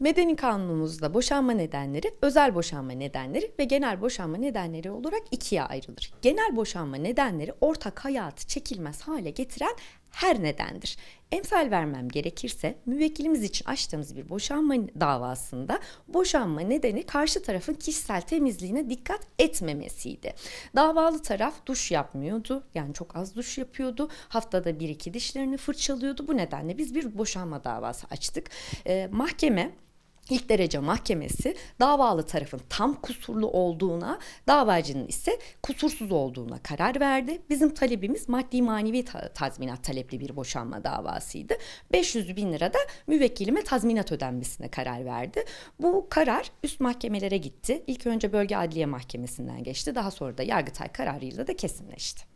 Medeni kanunumuzda boşanma nedenleri, özel boşanma nedenleri ve genel boşanma nedenleri olarak ikiye ayrılır. Genel boşanma nedenleri ortak hayatı çekilmez hale getiren her nedendir. Emsal vermem gerekirse müvekkilimiz için açtığımız bir boşanma davasında boşanma nedeni karşı tarafın kişisel temizliğine dikkat etmemesiydi. Davalı taraf duş yapmıyordu, yani çok az duş yapıyordu. Haftada 1-2 dişlerini fırçalıyordu. Bu nedenle biz bir boşanma davası açtık. Mahkeme, İlk derece mahkemesi davalı tarafın tam kusurlu olduğuna, davacının ise kusursuz olduğuna karar verdi. Bizim talebimiz maddi manevi tazminat talepli bir boşanma davasıydı. 500 bin lira da müvekkilime tazminat ödenmesine karar verdi. Bu karar üst mahkemelere gitti. İlk önce Bölge Adliye Mahkemesi'nden geçti. Daha sonra da Yargıtay kararıyla da kesinleşti.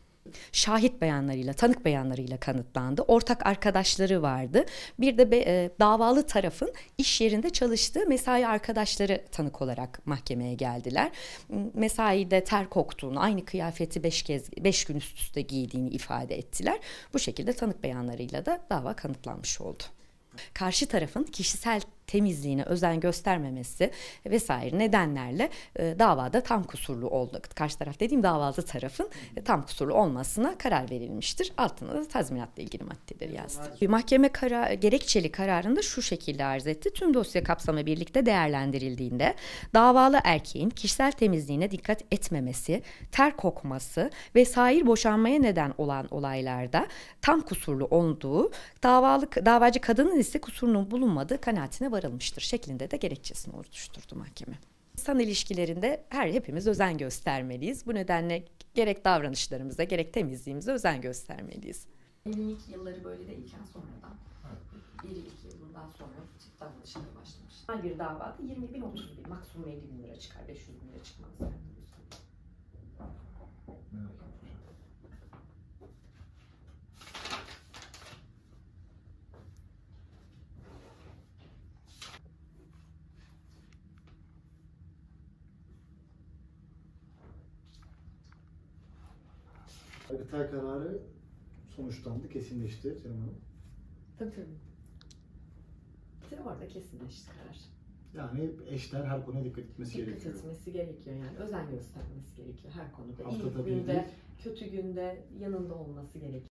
Şahit beyanlarıyla, tanık beyanlarıyla kanıtlandı. Ortak arkadaşları vardı. Bir de davalı tarafın iş yerinde çalıştığı mesai arkadaşları tanık olarak mahkemeye geldiler. Mesaide ter koktuğunu, aynı kıyafeti 5 gün üst üste giydiğini ifade ettiler. Bu şekilde tanık beyanlarıyla da dava kanıtlanmış oldu. Karşı tarafın kişisel temizliğine özen göstermemesi vesaire nedenlerle davada tam kusurlu oldu. Karşı taraf dediğim davalı tarafın tam kusurlu olmasına karar verilmiştir. Altına da tazminatla ilgili maddeleri yazdı. Mahkeme gerekçeli kararında şu şekilde arz etti. Tüm dosya kapsamı birlikte değerlendirildiğinde davalı erkeğin kişisel temizliğine dikkat etmemesi, ter kokması vesaire boşanmaya neden olan olaylarda tam kusurlu olduğu, davacı kadının ise kusurunun bulunmadığı kanaatine varılmıştır şeklinde de gerekçesini oluşturdu mahkeme. İnsan ilişkilerinde hepimiz özen göstermeliyiz. Bu nedenle gerek davranışlarımıza gerek temizliğimize özen göstermeliyiz. Evlilik yılları böyle değilken sonradan evlilik yılından sonra çift davranışına başlamış. Bir davada 20 bin 30 bin maksimum 50 bin lira çıkar, 500 bin lira çıkmaz. Yargıtay kararı sonuçlandı, kesinleşti Canım Hanım. Tabii. Orada kesinleşti karar. Yani eşler her konuya dikkat etmesi gerekiyor. Dikkat etmesi gerekiyor yani. Özen göstermesi gerekiyor her konuda. Haftada İyi günde, bir. kötü günde yanında olması gerekiyor.